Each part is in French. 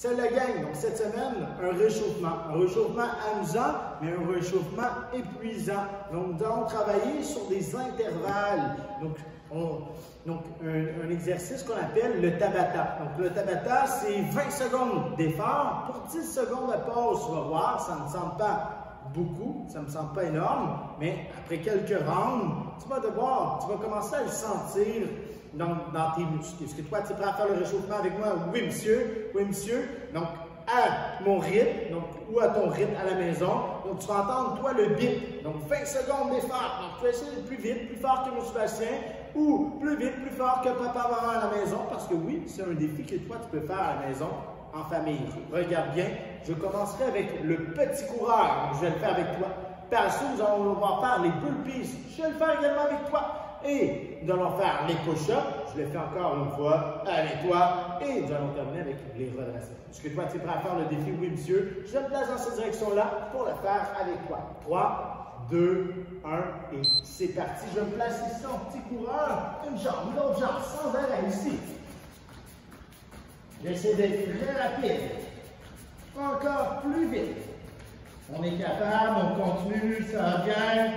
C'est la gang. Donc, cette semaine, un réchauffement. Un réchauffement amusant, mais un réchauffement épuisant. Donc, nous allons travailler sur des intervalles. Donc, un exercice qu'on appelle le Tabata. Donc, le Tabata, c'est 20 secondes d'effort pour 10 secondes de pause. Tu vas voir, ça ne me semble pas beaucoup, ça ne me semble pas énorme, mais après quelques rounds, tu vas commencer à le sentir dans tes muscles. Est-ce que toi, tu es prêt à faire le réchauffement avec moi? Oui, monsieur. Oui, monsieur. Donc, à mon rythme, ou à ton rythme à la maison. Donc, tu vas entendre, toi, le bip. Donc, 20 secondes d'effort. Donc, tu vas essayer de plus vite, plus fort que mon Sébastien, ou plus vite, plus fort que papa, maman à la maison, parce que oui, c'est un défi que toi, tu peux faire à la maison, en famille. Regarde bien, je commencerai avec le petit coureur. Donc, je vais le faire avec toi. Par la suite, nous allons devoir faire les burpees. Je vais le faire également avec toi. Et nous allons faire les push-ups. Je le fais encore une fois avec toi. Et nous allons terminer avec les redressements. Est-ce que toi, tu es prêt à faire le défi? Oui, monsieur. Je me place dans cette direction-là pour le faire avec toi. 3, 2, 1 et c'est parti. Je me place ici en petit coureur. Une jambe, l'autre jambe, sans arrêt ici. J'essaie d'être très rapide. Encore plus vite. On est capable, on continue, ça va bien.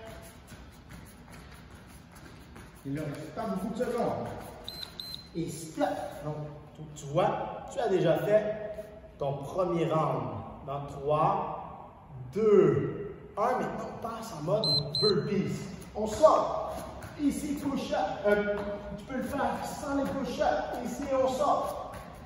Il ne reste pas beaucoup de secondes. Et stop. Donc, tu vois, tu as déjà fait ton premier round. Dans 3, 2, 1. Maintenant, on passe en mode burpees. On sort. Ici, push-up. Tu peux le faire sans les push-ups. Ici, on sort.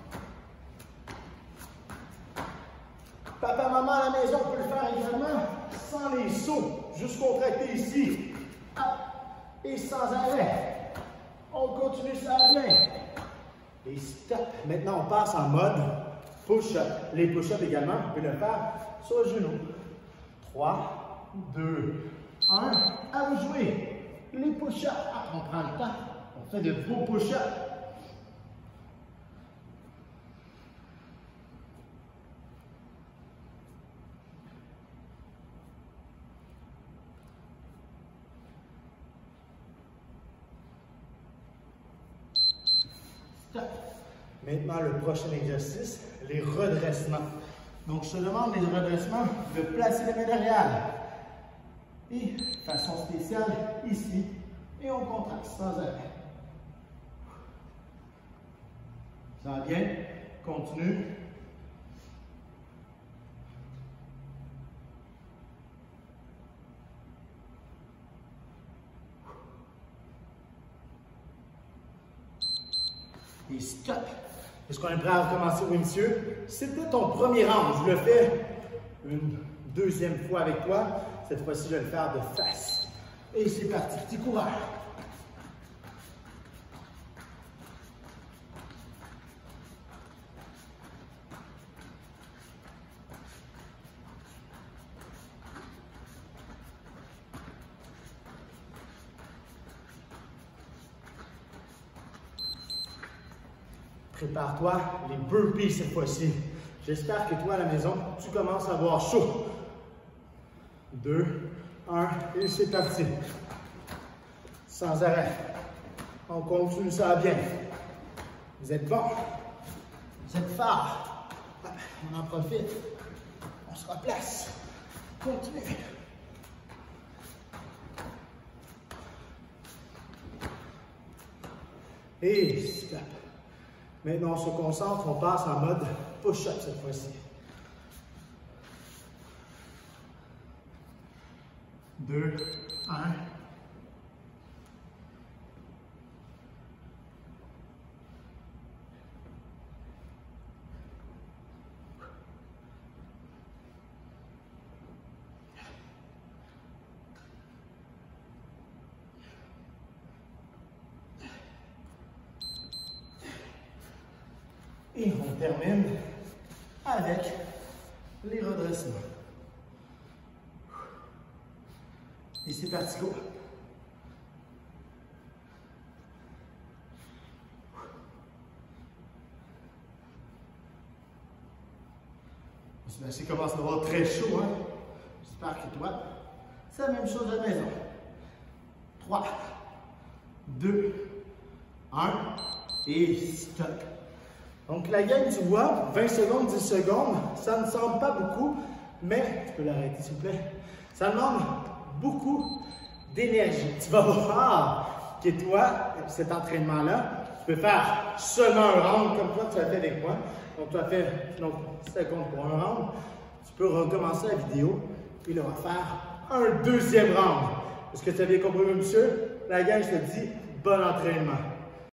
Papa, maman à la maison peut le faire également sans les sauts. Juste contracter ici. Et sans arrêt. On continue, ça va bien. Et stop. Maintenant, on passe en mode push-up. Les push-ups également, on peut le faire sur le genou. 3, 2, 1. À vous jouer. Les push-ups. On prend le temps. On fait de beaux push-ups. Maintenant, le prochain exercice, les redressements. Donc, je te demande les redressements de placer les mains derrière. Et, façon spéciale, ici. Et on contracte sans arrêt. Ça va bien? Continue. Et stop. Est-ce qu'on est prêt à recommencer? Oui, monsieur. C'était ton premier round. Je le fais une deuxième fois avec toi. Cette fois-ci, je vais le faire de face. Et c'est parti. Petit coureur. Prépare-toi, les burpees cette fois-ci. J'espère que toi à la maison, tu commences à avoir chaud. 2, 1 et c'est parti. Sans arrêt. On continue, ça va bien. Vous êtes bon. Vous êtes fort. On en profite. On se replace. Continue. Et stop. Maintenant, on se concentre, on passe en mode push-up cette fois-ci. 2, 1. Et on termine avec les redressements. Et c'est parti, go! Sébastien commence à avoir très chaud, hein? J'espère que toi, c'est la même chose à la maison. 3, 2, 1 et stop. Donc la gang du bois, 20 secondes, 10 secondes, ça ne semble pas beaucoup, mais tu peux l'arrêter s'il vous plaît. Ça demande beaucoup d'énergie. Tu vas voir que toi, cet entraînement-là, tu peux faire seulement un round comme toi, tu as fait avec moi. Donc tu as fait 5 secondes pour un round. Tu peux recommencer la vidéo et là, on va faire un deuxième round. Est-ce que tu as bien compris, monsieur? La gang, je te dis, bon entraînement.